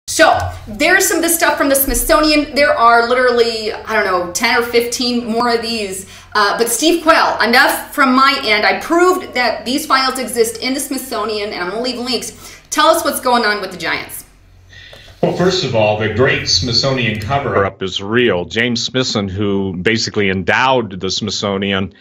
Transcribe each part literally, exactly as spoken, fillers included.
So there's some of the stuff from the Smithsonian. There are literally, I don't know, ten or fifteen more of these. Uh, but Steve Quayle, enough from my end. I proved that these files exist in the Smithsonian, and I'm going to leave links. Tell us what's going on with the Giants. Well, first of all, the great Smithsonian cover-up is real. James Smithson, who basically endowed the Smithsonian,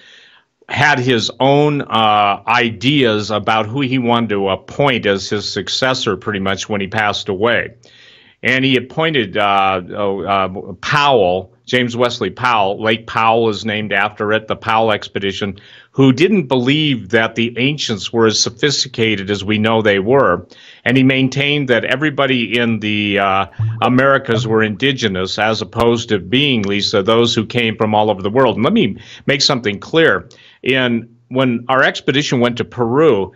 had his own uh, ideas about who he wanted to appoint as his successor pretty much when he passed away. And he appointed uh, uh, Powell, James Wesley Powell. Lake Powell is named after it, the Powell expedition, who didn't believe that the ancients were as sophisticated as we know they were. And he maintained that everybody in the uh, Americas were indigenous, as opposed to being, Lisa, those who came from all over the world. And let me make something clear. In when our expedition went to Peru,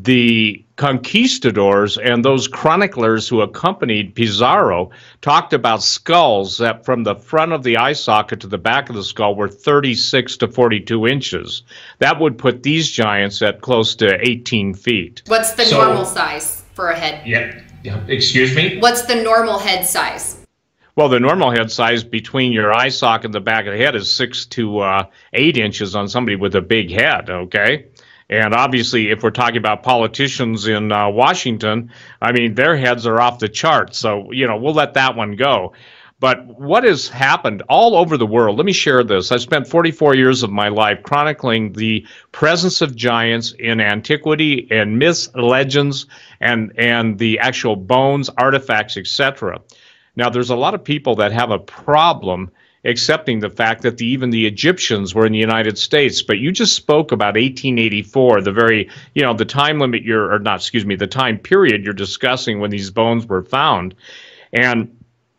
the conquistadors and those chroniclers who accompanied Pizarro talked about skulls that from the front of the eye socket to the back of the skull were thirty-six to forty-two inches. That would put these giants at close to eighteen feet. What's the so, normal size for a head? Yeah, yeah, excuse me? What's the normal head size? Well, the normal head size between your eye socket and the back of the head is six to uh, eight inches on somebody with a big head, okay? And obviously, if we're talking about politicians in uh, Washington, I mean, their heads are off the charts. So, you know, we'll let that one go. But what has happened all over the world, let me share this. I spent forty-four years of my life chronicling the presence of giants in antiquity and myths, legends, and, and the actual bones, artifacts, et cetera. Now, there's a lot of people that have a problem accepting the fact that the, even the Egyptians were in the United States. But you just spoke about eighteen eighty-four, the very, you know, the time limit you're, or not, excuse me, the time period you're discussing when these bones were found. And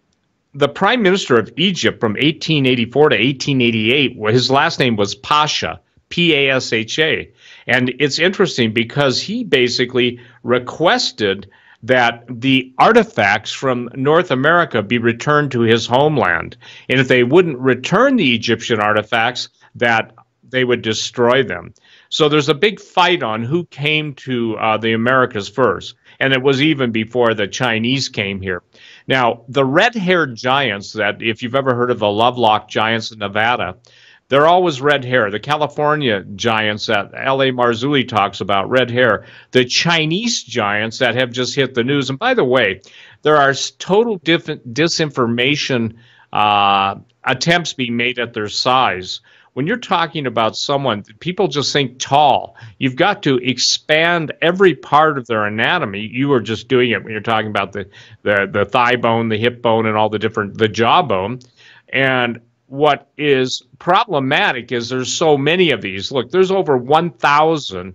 the prime minister of Egypt from eighteen eighty-four to eighteen eighty-eight, his last name was Pasha, P A S H A. And it's interesting because he basically requested that the artifacts from North America be returned to his homeland. And if they wouldn't return the Egyptian artifacts, that they would destroy them. So there's a big fight on who came to uh, the Americas first. And it was even before the Chinese came here. Now, the red-haired giants that, if you've ever heard of the Lovelock giants in Nevada, they're always red hair. The California giants that L A Marzulli talks about, red hair. The Chinese giants that have just hit the news. And by the way, there are total different disinformation uh, attempts being made at their size. When you're talking about someone, people just think tall. You've got to expand every part of their anatomy. You were just doing it when you're talking about the, the, the thigh bone, the hip bone, and all the different, the jawbone. And what is problematic is there's so many of these. Look, there's over one thousand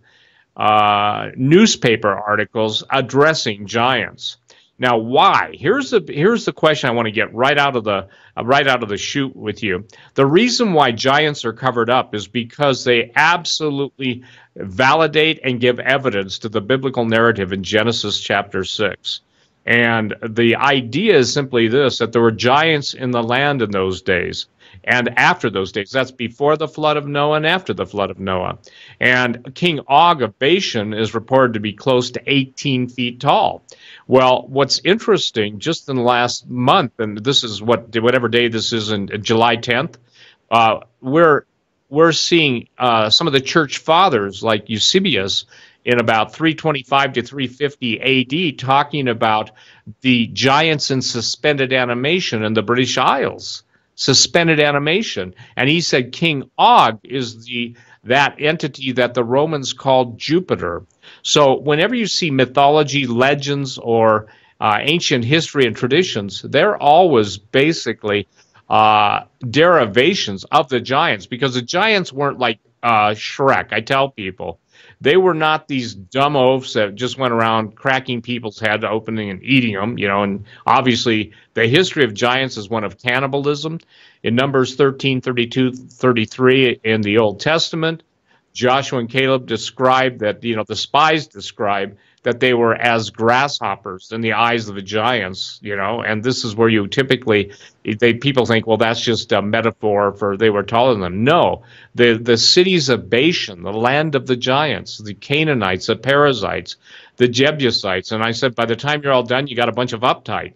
uh, newspaper articles addressing giants. Now, why? Here's the here's the question I want to get right out of the uh, right out of the chute with you. The reason why giants are covered up is because they absolutely validate and give evidence to the biblical narrative in Genesis chapter six. And the idea is simply this, that there were giants in the land in those days. And after those days, that's before the flood of Noah and after the flood of Noah. And King Og of Bashan is reported to be close to eighteen feet tall. Well, what's interesting, just in the last month, and this is what whatever day this is, in July tenth, uh, we're we're seeing uh, some of the church fathers like Eusebius in about three twenty-five to three fifty A D talking about the giants in suspended animation in the British Isles. Suspended animation. And he said King Og is the that entity that the Romans called Jupiter. So whenever you see mythology, legends, or uh, ancient history and traditions, they're always basically uh, derivations of the giants, because the giants weren't like uh, Shrek. I tell people, they were not these dumb oafs that just went around cracking people's head opening and eating them, you know, and obviously the history of giants is one of cannibalism. In Numbers thirteen, thirty-two, thirty-three in the Old Testament, Joshua and Caleb described that, you know, the spies describe that they were as grasshoppers in the eyes of the giants, you know, and this is where you typically, they people think, well, that's just a metaphor for they were taller than them. No, the, the cities of Bashan, the land of the giants, the Canaanites, the Perizzites, the Jebusites, and I said, by the time you're all done, you got a bunch of uptights.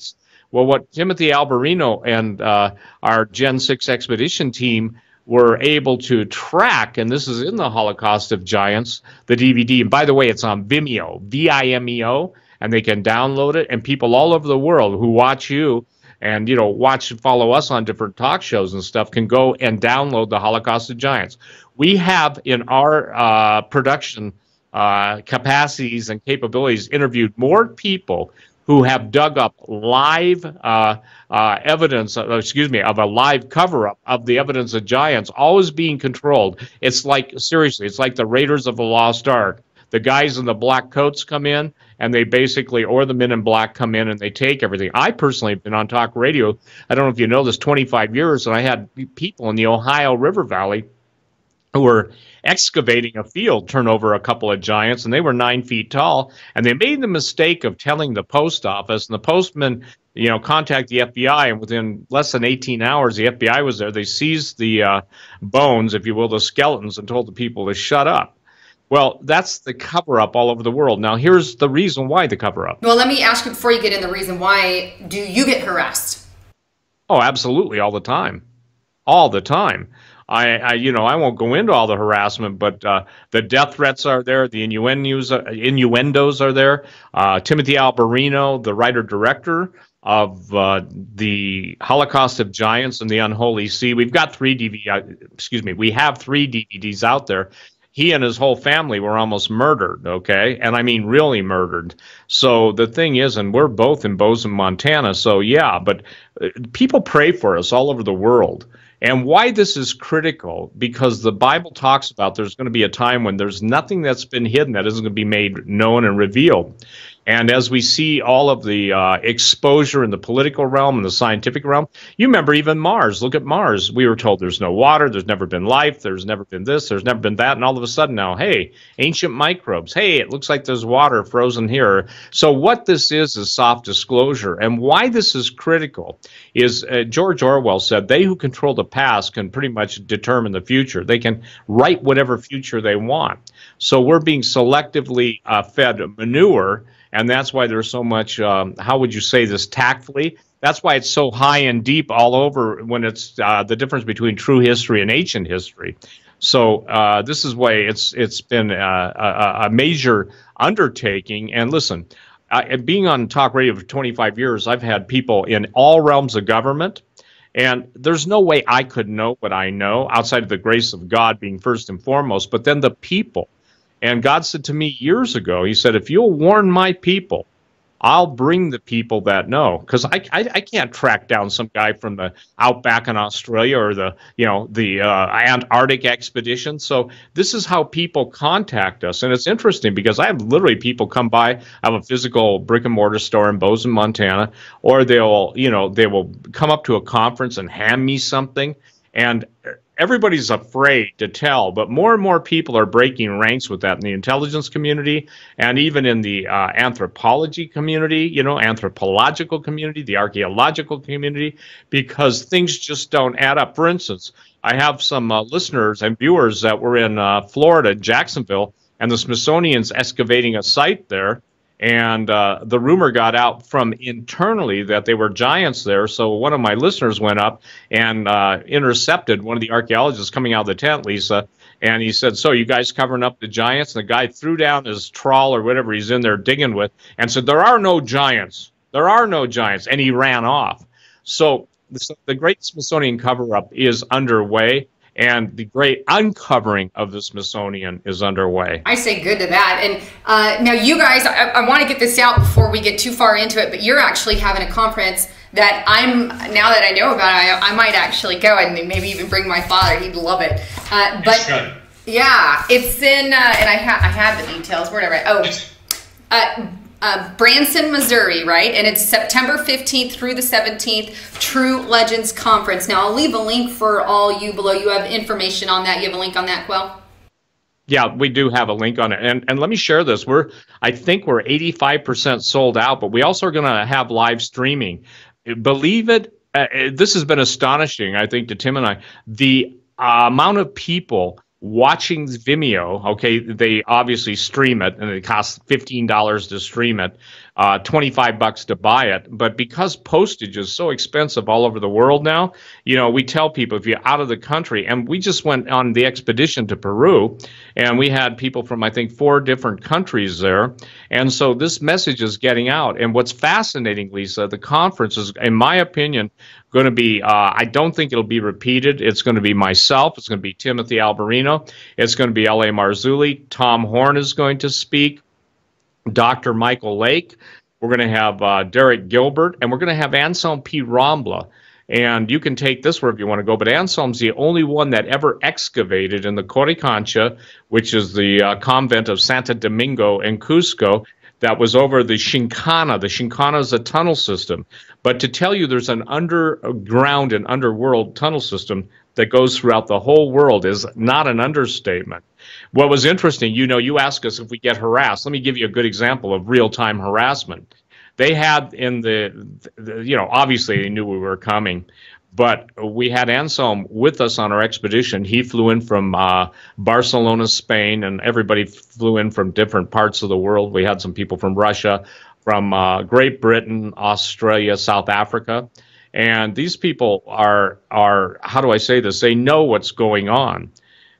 Well, what Timothy Alberino and uh, our Gen six expedition team were able to track, and this is in the Holocaust of Giants, the D V D. And by the way, it's on Vimeo, V I M E O, and they can download it. And people all over the world who watch you and, you know, watch and follow us on different talk shows and stuff can go and download the Holocaust of Giants. We have in our uh, production uh, capacities and capabilities interviewed more people who have dug up live uh, uh, evidence, uh, excuse me, of a live cover-up of the evidence of giants, always being controlled. It's like, seriously, it's like the Raiders of the Lost Ark. The guys in the black coats come in, and they basically, or the men in black come in, and they take everything. I personally have been on talk radio, I don't know if you know this, twenty-five years, and I had people in the Ohio River Valley who were excavating a field turn over a couple of giants, and they were nine feet tall, and they made the mistake of telling the post office, and the postman, you know, contacted the F B I, and within less than eighteen hours, the F B I was there. They seized the uh, bones, if you will, the skeletons, and told the people to shut up. Well, that's the cover-up all over the world. Now, here's the reason why the cover-up. Well, let me ask you before you get in the reason why, do you get harassed? Oh, absolutely, all the time. All the time. I, I, you know, I won't go into all the harassment, but uh, the death threats are there, the innuendos, uh, innuendos are there. Uh, Timothy Alberino, the writer-director of uh, the Holocaust of Giants and the Unholy Sea. We've got three D V Ds, excuse me, we have three D V Ds out there. He and his whole family were almost murdered, okay? And I mean really murdered. So the thing is, and we're both in Bozeman, Montana, so yeah, but uh, people pray for us all over the world. And why this is critical, because the Bible talks about there's going to be a time when there's nothing that's been hidden that isn't going to be made known and revealed. And as we see all of the uh, exposure in the political realm and the scientific realm, you remember even Mars. Look at Mars. We were told there's no water, there's never been life, there's never been this, there's never been that, and all of a sudden now, hey, ancient microbes. Hey, it looks like there's water frozen here. So what this is is soft disclosure. And why this is critical is uh, George Orwell said, they who control the past can pretty much determine the future. They can write whatever future they want. So we're being selectively uh, fed manure. And that's why there's so much, um, how would you say this tactfully? That's why it's so high and deep all over when it's uh, the difference between true history and ancient history. So uh, this is why it's it's been uh, a, a major undertaking. And listen, uh, being on talk radio for twenty-five years, I've had people in all realms of government. And there's no way I could know what I know outside of the grace of God being first and foremost, but then the people. And God said to me years ago, he said, if you'll warn my people, I'll bring the people that know. Because I, I I can't track down some guy from the outback in Australia or the, you know, the uh, Antarctic expedition. So this is how people contact us. And it's interesting because I have literally people come by. I have a physical brick and mortar store in Bozeman, Montana, or they'll, you know, they will come up to a conference and hand me something. And everybody's afraid to tell, but more and more people are breaking ranks with that in the intelligence community and even in the uh, anthropology community, you know, anthropological community, the archaeological community, because things just don't add up. For instance, I have some uh, listeners and viewers that were in uh, Florida, Jacksonville, and the Smithsonian's excavating a site there. And uh, the rumor got out from internally that they were giants there. So one of my listeners went up and uh, intercepted one of the archaeologists coming out of the tent, Lisa, and he said, so you guys covering up the giants? And the guy threw down his trawl or whatever he's in there digging with and said, there are no giants. There are no giants. And he ran off. So the, the Great Smithsonian cover-up is underway. And the great uncovering of the Smithsonian is underway. I say good to that. And uh, now you guys, I, I want to get this out before we get too far into it, but you're actually having a conference that I'm, now that I know about it, I, I might actually go and maybe even bring my father. He'd love it. Uh, but yeah, it's in, uh, and I, ha I have the details. Where did I write? Oh, uh, Uh, Branson, Missouri, right? And it's September fifteenth through the seventeenth, True Legends Conference. Now, I'll leave a link for all you below. You have information on that. You have a link on that, Quayle? Yeah, we do have a link on it. And, and let me share this. We're, I think we're eighty-five percent sold out, but we also are going to have live streaming. Believe it, uh, this has been astonishing, I think, to Tim and I. The uh, amount of people watching Vimeo, okay, they obviously stream it, and it costs fifteen dollars to stream it. uh, twenty-five bucks to buy it. But because postage is so expensive all over the world now, you know, we tell people if you're out of the country, and we just went on the expedition to Peru, and we had people from, I think, four different countries there. And so this message is getting out. And what's fascinating, Lisa, the conference is, in my opinion, going to be, uh, I don't think it'll be repeated. It's going to be myself. It's going to be Timothy Alberino. It's going to be L A Marzulli. Tom Horn is going to speak. Doctor Michael Lake. We're going to have uh, Derek Gilbert. And we're going to have Anselm P. Rambla. And you can take this wherever you want to go, but Anselm's the only one that ever excavated in the Coricancha, which is the uh, convent of Santo Domingo in Cusco, that was over the Shinkana. The Shinkana is a tunnel system. But to tell you there's an underground and underworld tunnel system that goes throughout the whole world is not an understatement. What was interesting, you know, you ask us if we get harassed. Let me give you a good example of real-time harassment. They had in the, the, you know, obviously they knew we were coming, but we had Anselm with us on our expedition. He flew in from uh, Barcelona, Spain, and everybody flew in from different parts of the world. We had some people from Russia, from uh, Great Britain, Australia, South Africa. And these people are, are, how do I say this? They know what's going on.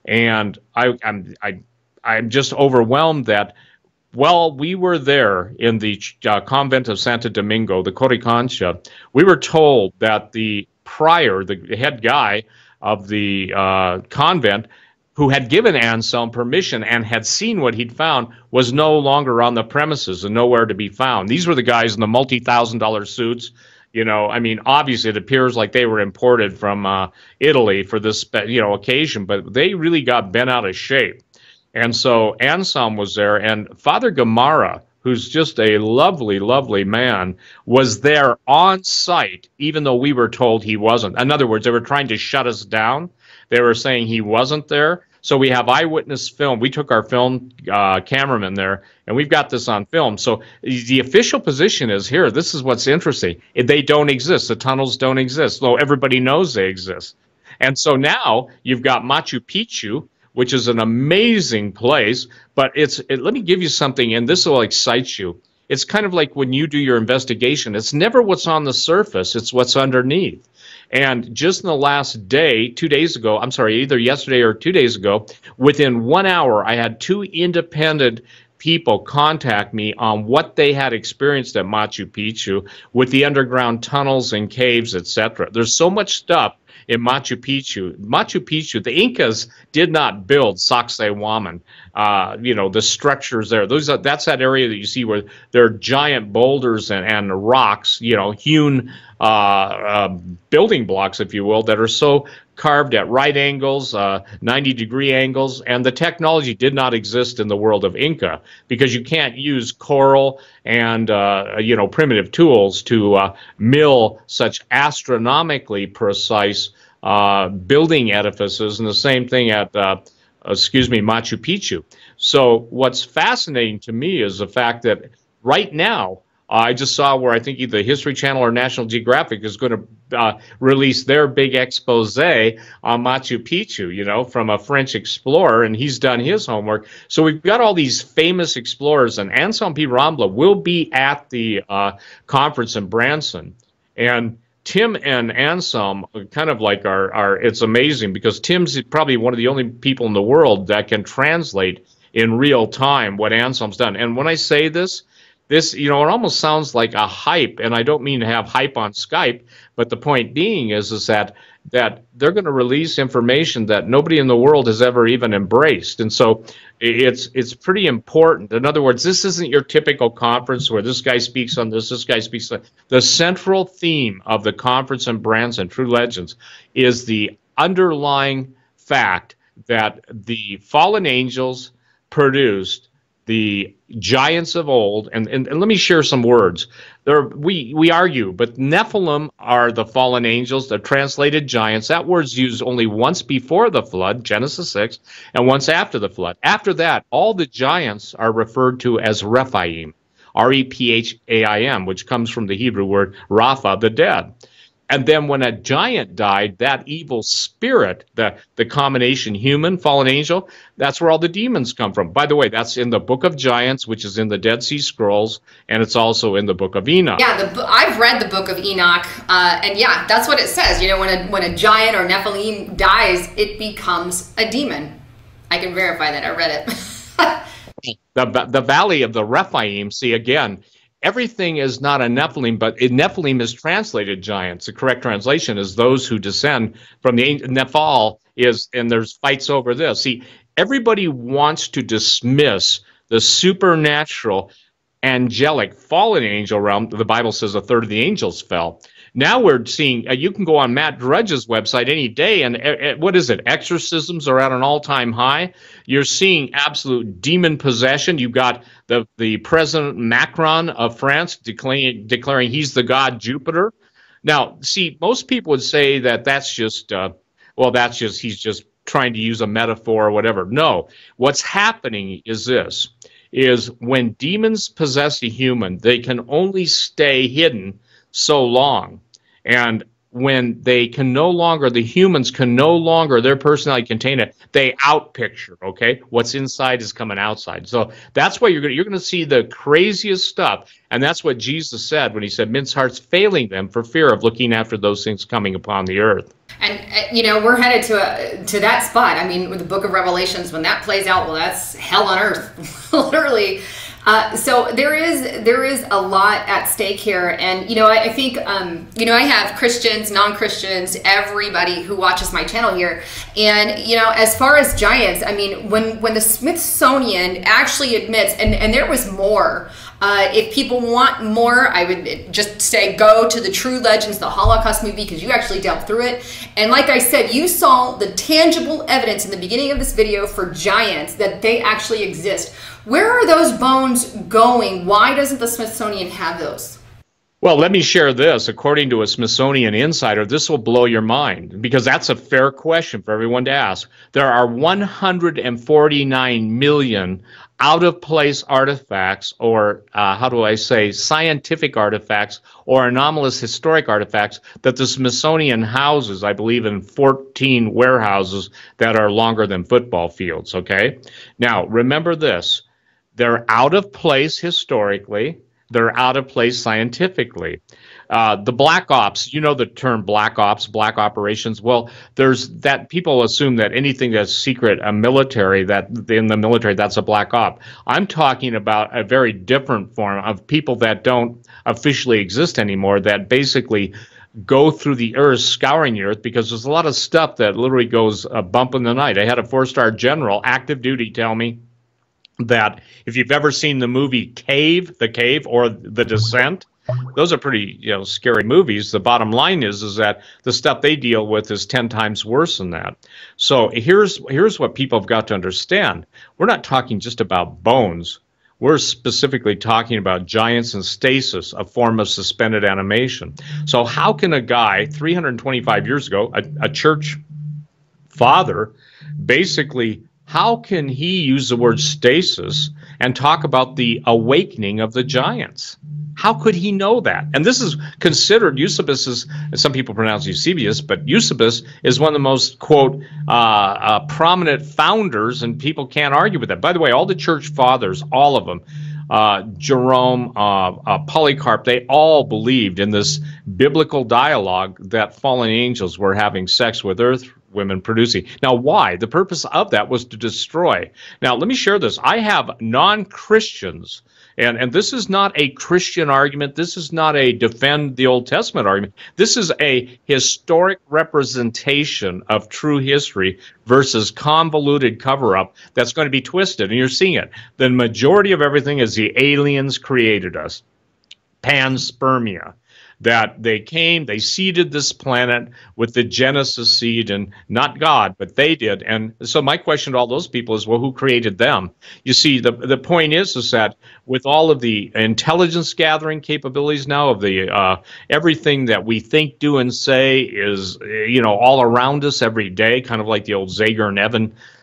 And I, I'm, I, I'm just overwhelmed that, well, we were there in the uh, convent of Santo Domingo, the Coricancha. We were told that the prior, the head guy of the uh, convent, who had given Anselm permission and had seen what he'd found, was no longer on the premises and nowhere to be found. These were the guys in the multi-thousand dollar suits. You know, I mean, obviously it appears like they were imported from uh, Italy for this, you know, occasion, but they really got bent out of shape. And so Anselm was there, and Father Gamarra, who's just a lovely, lovely man, was there on site, even though we were told he wasn't. In other words, they were trying to shut us down. They were saying he wasn't there. So we have eyewitness film. We took our film uh, cameraman there, and we've got this on film. So the official position is here. This is what's interesting. They don't exist. The tunnels don't exist, though everybody knows they exist. And so now you've got Machu Picchu, which is an amazing place, but it's, it, let me give you something, and this will excite you. It's kind of like when you do your investigation. It's never what's on the surface, it's what's underneath. And just in the last day, two days ago, I'm sorry, either yesterday or two days ago, within one hour, I had two independent people contact me on what they had experienced at Machu Picchu with the underground tunnels and caves, et cetera. There's so much stuff in Machu Picchu. Machu Picchu, the Incas did not build Sacsayhuaman. Uh, you know, the structures there. Those are, that's that area that you see where there are giant boulders and, and rocks, you know, hewn uh, uh, building blocks, if you will, that are so carved at right angles, uh, ninety degree angles, and the technology did not exist in the world of Inca because you can't use coral and, uh, you know, primitive tools to uh, mill such astronomically precise uh, building edifices, and the same thing at, uh, excuse me, Machu Picchu. So what's fascinating to me is the fact that right now, Uh, I just saw where I think either the History Channel or National Geographic is going to uh, release their big expose on Machu Picchu, you know, from a French explorer, and he's done his homework. So we've got all these famous explorers, and Anselm P. Rambla will be at the uh, conference in Branson. And Tim and Anselm kind of like are, are, it's amazing because Tim's probably one of the only people in the world that can translate in real time what Anselm's done. And when I say this, This, you know, it almost sounds like a hype, and I don't mean to have hype on Skype, but the point being is, is that that they're going to release information that nobody in the world has ever even embraced, and so it's it's pretty important. In other words, this isn't your typical conference where this guy speaks on this, this guy speaks on the central theme of the conference in Branson, True Legends, is the underlying fact that the fallen angels produced the giants of old, and, and, and let me share some words. There, we, we argue, but Nephilim are the fallen angels, the translated giants. That word's used only once before the flood, Genesis six, and once after the flood. After that, all the giants are referred to as Rephaim, R E P H A I M, which comes from the Hebrew word Rapha, the dead. And then when a giant died, that evil spirit, the, the combination human, fallen angel, that's where all the demons come from. By the way, that's in the Book of Giants, which is in the Dead Sea Scrolls, and it's also in the Book of Enoch. Yeah, the, I've read the Book of Enoch, uh, and yeah, that's what it says. You know, when a, when a giant or Nephilim dies, it becomes a demon. I can verify that. I read it. the, the Valley of the Rephaim, see, again, everything is not a Nephilim, but it, Nephilim is translated giants. The correct translation is those who descend from the Nephal is, and there's fights over this. See, everybody wants to dismiss the supernatural, angelic, fallen angel realm. The Bible says a third of the angels fell. Now we're seeing, uh, you can go on Matt Drudge's website any day, and uh, what is it? Exorcisms are at an all-time high. You're seeing absolute demon possession. You've got the, the President Macron of France declaring, declaring he's the god Jupiter. Now, see, most people would say that that's just, uh, well, that's just, he's just trying to use a metaphor or whatever. No, what's happening is this, is when demons possess a human, they can only stay hidden so long. And when they can no longer, the humans can no longer, their personality contain it, they outpicture, okay? What's inside is coming outside. So that's why you're going you're going to see the craziest stuff. And that's what Jesus said when he said, men's hearts failing them for fear of looking after those things coming upon the earth. And, uh, you know, we're headed to a, to that spot. I mean, with the book of Revelations, when that plays out, well, that's hell on earth, literally. Uh, so there is there is a lot at stake here, and you know I, I think um, you know I have Christians, non-Christians, everybody who watches my channel here, and you know as far as giants, I mean when when the Smithsonian actually admits, and and there was more. Uh, if people want more, I would just say go to the True Legends, the Holocaust movie, because you actually delved through it. And like I said, you saw the tangible evidence in the beginning of this video for giants that they actually exist. Where are those bones going? Why doesn't the Smithsonian have those? Well, let me share this. According to a Smithsonian insider, this will blow your mind, because that's a fair question for everyone to ask. There are one hundred forty-nine million out-of-place artifacts, or uh, how do I say, scientific artifacts, or anomalous historic artifacts that the Smithsonian houses, I believe, in fourteen warehouses that are longer than football fields, okay? Now, remember this. They're out of place historically. They're out of place scientifically. Uh, the black ops, you know the term black ops, black operations. Well, there's that people assume that anything that's secret, a military, that in the military, that's a black op. I'm talking about a very different form of people that don't officially exist anymore, that basically go through the earth, scouring the earth, because there's a lot of stuff that literally goes a bump in the night. I had a four-star general, active duty, tell me that if you've ever seen the movie Cave, The Cave, or The Descent, those are pretty, you know, scary movies. The bottom line is, is that the stuff they deal with is ten times worse than that. So here's, here's what people have got to understand. We're not talking just about bones. We're specifically talking about giants and stasis, a form of suspended animation. So how can a guy three hundred twenty-five years ago, a, a church father, basically, how can he use the word stasis and talk about the awakening of the giants? How could he know that? And this is considered, Eusebius is, some people pronounce Eusebius, but Eusebius is one of the most, quote, uh, uh, prominent founders, and people can't argue with that. By the way, all the church fathers, all of them, uh, Jerome, uh, uh, Polycarp, they all believed in this biblical dialogue that fallen angels were having sex with earth women producing. Now, why? The purpose of that was to destroy. Now, let me share this. I have non-Christians, and, and this is not a Christian argument. This is not a defend the Old Testament argument. This is a historic representation of true history versus convoluted cover-up that's going to be twisted, and you're seeing it. The majority of everything is the aliens created us. Panspermia. That they came, they seeded this planet with the Genesis seed, and not God, but they did. And so my question to all those people is, well, who created them? You see, the the point is, is that with all of the intelligence gathering capabilities now of the uh, everything that we think, do, and say is, you know, all around us every day, kind of like the old Zager and Evan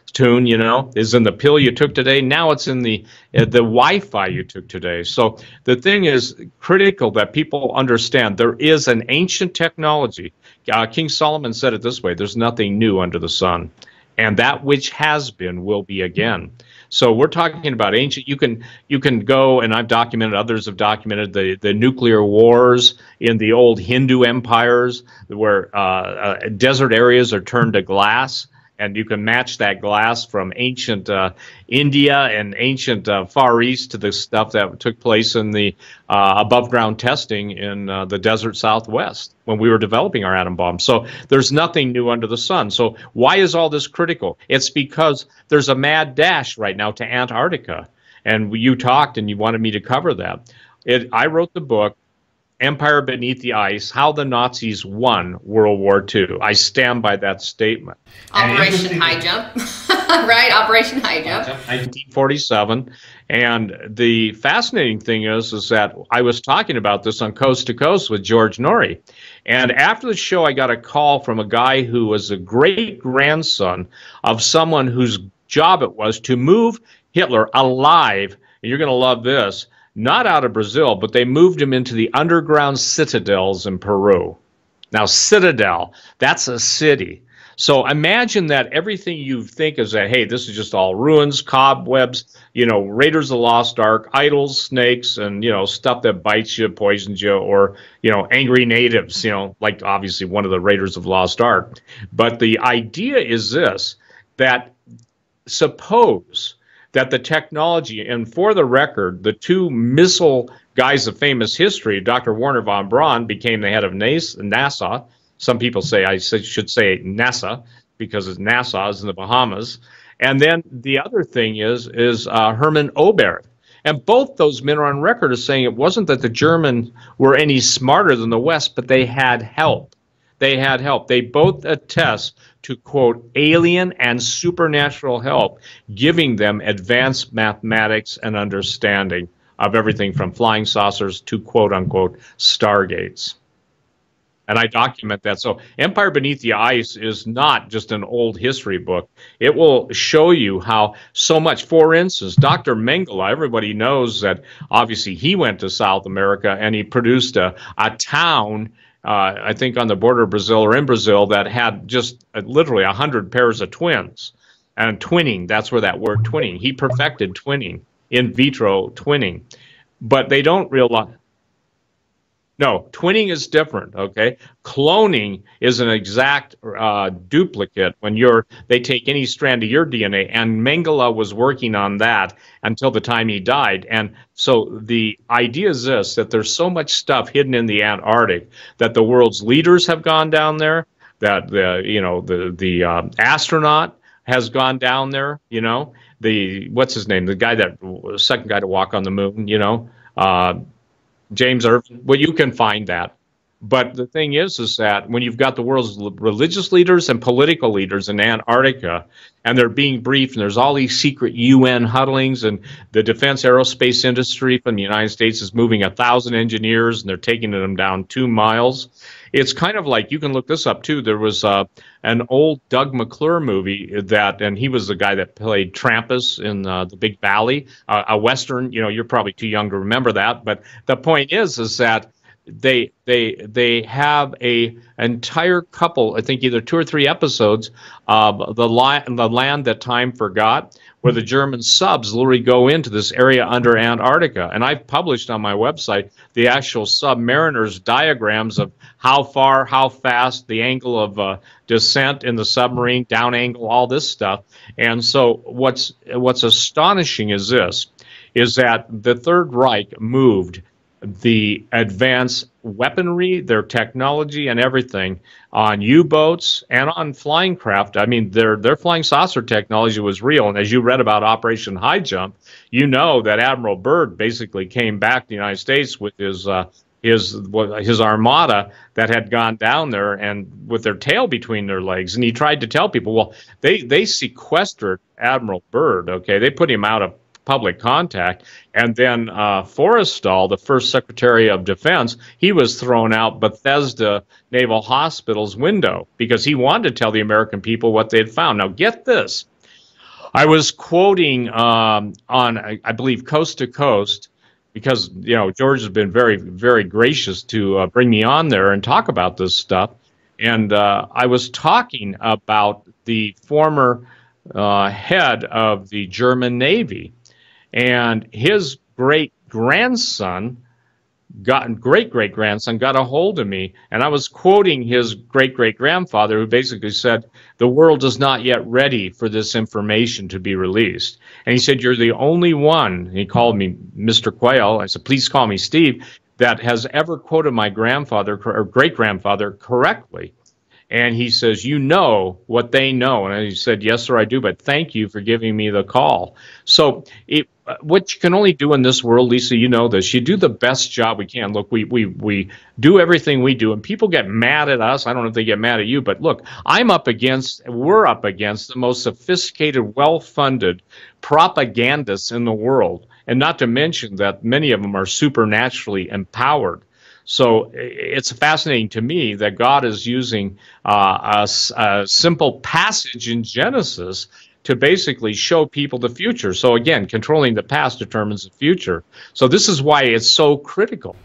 tune, you know, is in the pill you took today. Now it's in the uh, the Wi-Fi you took today. So the thing is critical that people understand there is an ancient technology. Uh, King Solomon said it this way: "There's nothing new under the sun, and that which has been will be again." So we're talking about ancient. You can you can go, and I've documented. Others have documented the the nuclear wars in the old Hindu empires, where uh, uh, desert areas are turned to glass. And you can match that glass from ancient uh, India and ancient uh, Far East to the stuff that took place in the uh, above-ground testing in uh, the desert Southwest when we were developing our atom bomb. So there's nothing new under the sun. So why is all this critical? It's because there's a mad dash right now to Antarctica. And you talked and you wanted me to cover that. It, I wrote the book, Empire Beneath the Ice, How the Nazis Won World War Two. I stand by that statement. Operation High Jump, right? Operation High Jump. nineteen forty-seven. And the fascinating thing is, is that I was talking about this on Coast to Coast with George Norrie. And after the show, I got a call from a guy who was a great-grandson of someone whose job it was to move Hitler alive, and you're going to love this, not out of Brazil, but they moved him into the underground citadels in Peru. Now, citadel, that's a city. So imagine that everything you think is that, hey, this is just all ruins, cobwebs, you know, Raiders of the Lost Ark, idols, snakes, and, you know, stuff that bites you, poisons you, or, you know, angry natives, you know, like obviously one of the Raiders of the Lost Ark. But the idea is this, that suppose that the technology, and for the record, the two missile guys of famous history, Doctor Werner von Braun became the head of NASA. Some people say I should say NASA because it's NASA is in the Bahamas. And then the other thing is is uh, Hermann Oberth. And both those men are on record as saying it wasn't that the Germans were any smarter than the West, but they had help. They had help. They both attest to, quote, alien and supernatural help, giving them advanced mathematics and understanding of everything from flying saucers to, quote, unquote, stargates. And I document that. So Empire Beneath the Ice is not just an old history book. It will show you how so much. For instance, Doctor Mengele, everybody knows that obviously he went to South America and he produced a, a town, Uh, I think on the border of Brazil or in Brazil, that had just uh, literally one hundred pairs of twins. And twinning, that's where that word twinning, he perfected twinning, in vitro twinning. But they don't realize, no, twinning is different, okay? Cloning is an exact uh, duplicate when you're, they take any strand of your D N A, and Mengele was working on that until the time he died. And so the idea is this, that there's so much stuff hidden in the Antarctic that the world's leaders have gone down there, that the, you know, the, the uh, astronaut has gone down there, you know, the, what's his name, the guy that, second guy to walk on the moon, you know, uh, James Irvin, well, you can find that. But the thing is, is that when you've got the world's religious leaders and political leaders in Antarctica, and they're being briefed, and there's all these secret U N huddlings, and the defense aerospace industry from the United States is moving a thousand engineers, and they're taking them down two miles. It's kind of like, you can look this up too, there was uh, an old Doug McClure movie that, and he was the guy that played Trampas in uh, The Big Valley, uh, a Western, you know, you're probably too young to remember that, but the point is, is that they they they have a entire couple, I think either two or three episodes of the, li the Land That Time Forgot, where the German subs literally go into this area under Antarctica. And I've published on my website the actual submariners diagrams of how far, how fast, the angle of uh, descent in the submarine, down angle, all this stuff. And so what's what's astonishing is this, is that the Third Reich moved the advanced weaponry, their technology and everything on U-boats and on flying craft. I mean, their their flying saucer technology was real. And as you read about Operation High Jump, you know that Admiral Byrd basically came back to the United States with his uh, his his armada that had gone down there and with their tail between their legs. And he tried to tell people, well, they they sequestered Admiral Byrd. Okay, they put him out of public contact. And then uh, Forrestal, the first Secretary of Defense, he was thrown out Bethesda Naval Hospital's window because he wanted to tell the American people what they had found. Now, get this. I was quoting um, on, I, I believe, Coast to Coast, because, you know, George has been very, very gracious to uh, bring me on there and talk about this stuff. And uh, I was talking about the former uh, head of the German Navy, and his great grandson got great great grandson got a hold of me, and I was quoting his great great grandfather, who basically said the world is not yet ready for this information to be released. And he said, you're the only one, he called me Mister Quayle, I said, please call me Steve, that has ever quoted my grandfather or great grandfather correctly. And he says, you know what they know. And he said, yes, sir, I do, but thank you for giving me the call. So it, what you can only do in this world, Lisa, you know this, you do the best job we can. Look, we, we, we do everything we do, and people get mad at us. I don't know if they get mad at you, but look, I'm up against, we're up against the most sophisticated, well-funded propagandists in the world. And not to mention that many of them are supernaturally empowered. So it's fascinating to me that God is using uh, a, a simple passage in Genesis to basically show people the future. So again, controlling the past determines the future. So this is why it's so critical.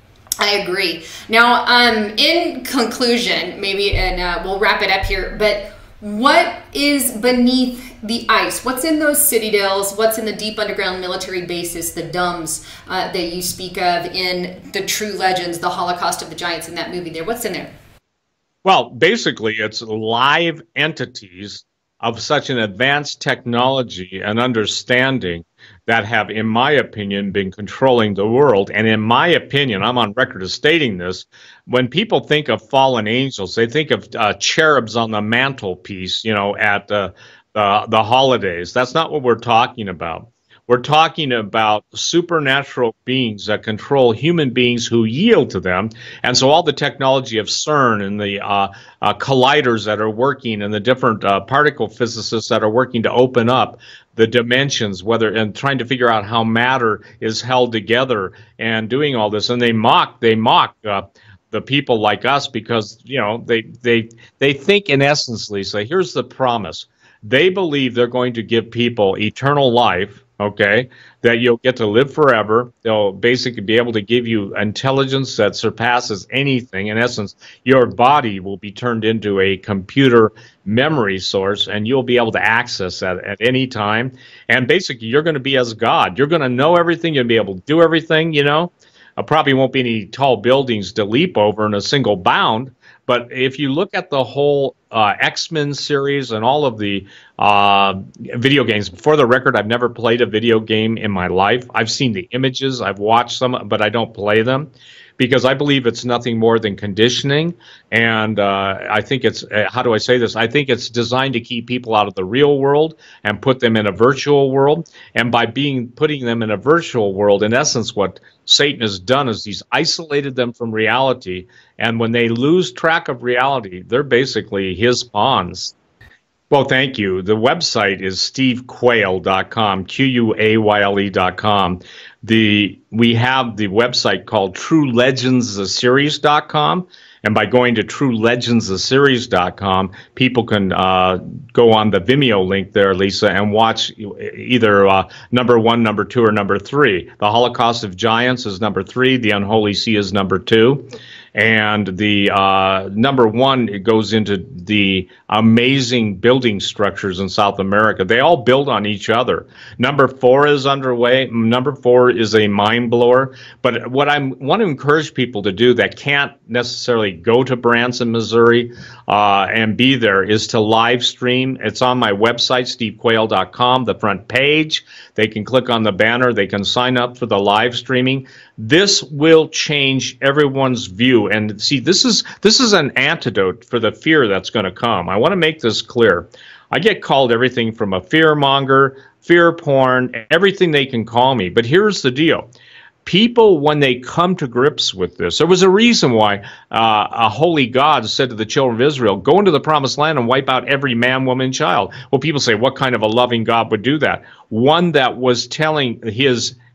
I agree. Now, um, in conclusion, maybe, and uh, we'll wrap it up here, but what is beneath the ice? What's in those citadels? What's in the deep underground military bases, the D U M S uh, that you speak of in the True Legends, the Holocaust of the Giants in that movie there? What's in there? Well, basically, it's live entities of such an advanced technology and understanding that have, in my opinion, been controlling the world. And in my opinion, I'm on record as stating this, when people think of fallen angels, they think of uh, cherubs on the mantelpiece, you know, at uh, uh, the holidays. That's not what we're talking about. We're talking about supernatural beings that control human beings who yield to them. And so all the technology of CERN and the uh, uh, colliders that are working and the different uh, particle physicists that are working to open up the dimensions, whether and trying to figure out how matter is held together and doing all this. And they mock, they mock uh, the people like us because, you know, they, they, they think in essence, Lisa, here's the promise. They believe they're going to give people eternal life, okay, that you'll get to live forever. They'll basically be able to give you intelligence that surpasses anything. In essence, your body will be turned into a computer memory source, and you'll be able to access that at any time. And basically, you're going to be as God. You're going to know everything. You'll be able to do everything, you know. Uh, probably won't be any tall buildings to leap over in a single bound. But if you look at the whole uh, X-Men series and all of the uh, video games, for the record, I've never played a video game in my life. I've seen the images, I've watched them, but I don't play them because I believe it's nothing more than conditioning. And uh, I think it's, uh, how do I say this? I think it's designed to keep people out of the real world and put them in a virtual world. And by being putting them in a virtual world, in essence, what Satan has done is he's isolated them from reality. And when they lose track of reality, they're basically his pawns. Well, thank you. The website is steve quayle dot com, Q U A Y L E dot com. The, we have the website called true legends the series dot com. And by going to true legends the series dot com, people can uh, go on the Vimeo link there, Lisa, and watch either uh, number one, number two, or number three. The Holocaust of Giants is number three. The Unholy Sea is number two. And the uh, number one, it goes into the amazing building structures in South America. They all build on each other. Number four is underway. Number four is a mind blower. But what I want to encourage people to do that can't necessarily go to Branson, Missouri, uh, and be there is to live stream. It's on my website, steve quayle dot com, the front page. They can click on the banner. They can sign up for the live streaming. This will change everyone's view. And see, this is this is an antidote for the fear that's going to come. I want to make this clear. I get called everything from a fear monger, fear porn, everything they can call me. But here's the deal. People, when they come to grips with this, there was a reason why uh, a holy God said to the children of Israel, go into the promised land and wipe out every man, woman, and child. Well, people say, what kind of a loving God would do that? One that was telling his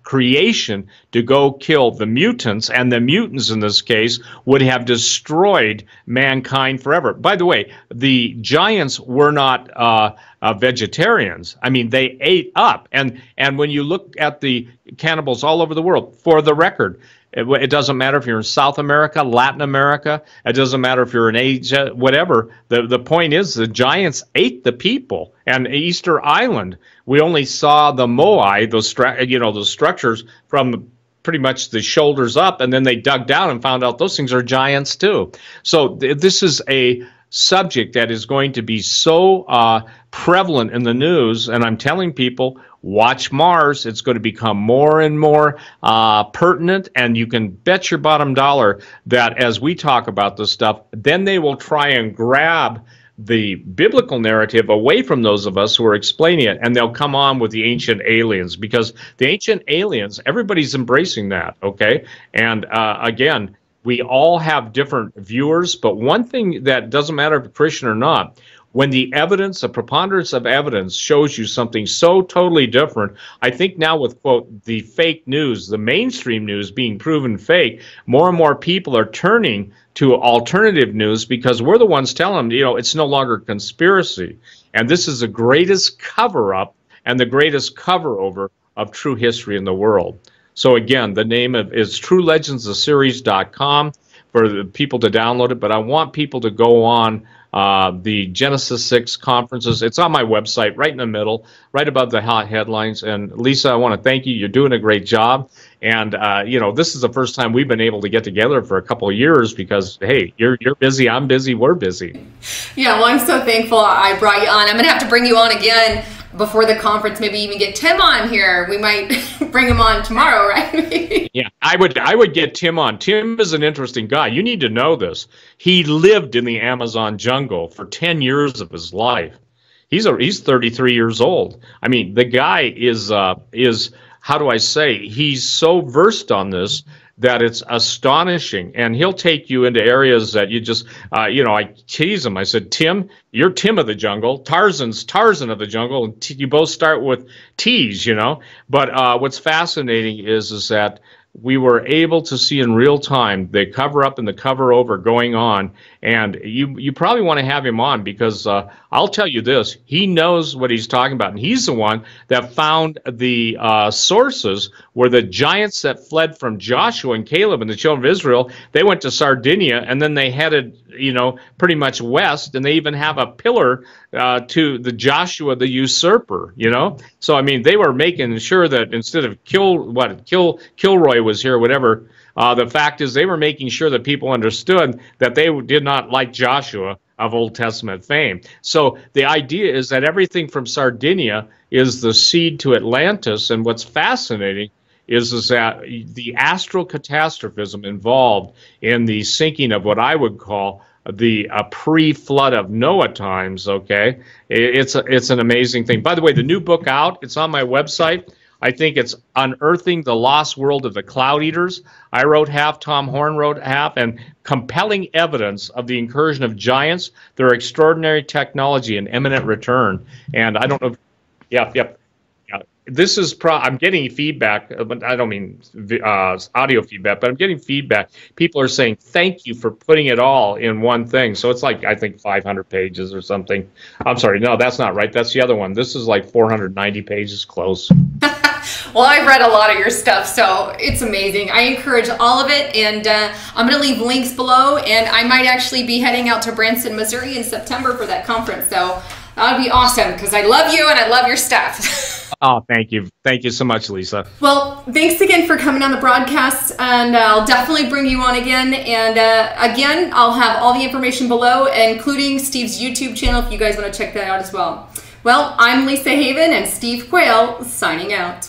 creation to go kill the mutants, and the mutants in this case would have destroyed mankind forever. By the way, the giants were not uh, uh, vegetarians. I mean, they ate up. And, and when you look at the cannibals all over the world, for the record, it, it doesn't matter if you're in South America, Latin America, it doesn't matter if you're in Asia, whatever. The, the point is the giants ate the people. And Easter Island, we only saw the moai, those, you know, those structures from pretty much the shoulders up, and then they dug down and found out those things are giants too. So th this is a subject that is going to be so uh, prevalent in the news, and I'm telling people, watch Mars. It's going to become more and more uh, pertinent, and you can bet your bottom dollar that as we talk about this stuff, then they will try and grab the biblical narrative away from those of us who are explaining it, and they'll come on with the ancient aliens, because the ancient aliens, everybody's embracing that, okay? And uh, again, we all have different viewers, but one thing that doesn't matter if you're Christian or not, when the evidence, the preponderance of evidence shows you something so totally different, I think now with, quote, the fake news, the mainstream news being proven fake, more and more people are turning to alternative news because we're the ones telling them, you know, it's no longer conspiracy. And this is the greatest cover-up and the greatest cover-over of true history in the world. So again, the name of is true legends of series dot com for the people to download it, but I want people to go on uh, the Genesis six conferences. It's on my website, right in the middle, right above the hot headlines. And Lisa, I want to thank you. You're doing a great job. And, uh, you know, this is the first time we've been able to get together for a couple of years because, hey, you're, you're busy, I'm busy, we're busy. Yeah, well, I'm so thankful I brought you on. I'm going to have to bring you on again before the conference, maybe even get Tim on here. We might bring him on tomorrow, right? Yeah, I would I would get Tim on. Tim is an interesting guy. You need to know this. He lived in the Amazon jungle for ten years of his life. He's a he's thirty-three years old. I mean, the guy is uh is how do I say? He's so versed on this that it's astonishing, and he'll take you into areas that you just, uh, you know, I tease him. I said, Tim, you're Tim of the jungle. Tarzan's Tarzan of the jungle. And t you both start with T's, you know. But uh, what's fascinating is, is that we were able to see in real time the cover up and the cover over going on. And you, you probably want to have him on because uh, I'll tell you this, he knows what he's talking about. And he's the one that found the uh, sources where the giants that fled from Joshua and Caleb and the children of Israel, they went to Sardinia and then they headed, you know, pretty much west. And they even have a pillar uh, to the Joshua the usurper, you know. So, I mean, they were making sure that instead of kill, what, kill, Kilroy was here, whatever, Uh, the fact is they were making sure that people understood that they did not like Joshua of Old Testament fame. So the idea is that everything from Sardinia is the seed to Atlantis. And what's fascinating is, is that the astral catastrophism involved in the sinking of what I would call the uh, pre-flood of Noah times, okay? It's, a, it's an amazing thing. By the way, the new book out, it's on my website. I think it's Unearthing the Lost World of the Cloud Eaters. I wrote half, Tom Horn wrote half, and compelling evidence of the incursion of giants, their extraordinary technology and imminent return. And I don't know, if, yeah, yeah, yeah. This is, pro I'm getting feedback, but I don't mean uh, audio feedback, but I'm getting feedback. People are saying, thank you for putting it all in one thing. So it's like, I think, five hundred pages or something. I'm sorry, no, that's not right. That's the other one. This is like four hundred ninety pages close. Well, I've read a lot of your stuff, so it's amazing. I encourage all of it, and uh, I'm going to leave links below, and I might actually be heading out to Branson, Missouri in September for that conference, so that would be awesome, because I love you and I love your stuff. Oh, thank you. Thank you so much, Lisa. Well, thanks again for coming on the broadcast, and uh, I'll definitely bring you on again, and uh, again, I'll have all the information below, including Steve's YouTube channel, if you guys want to check that out as well. Well, I'm Lisa Haven, and Steve Quayle signing out.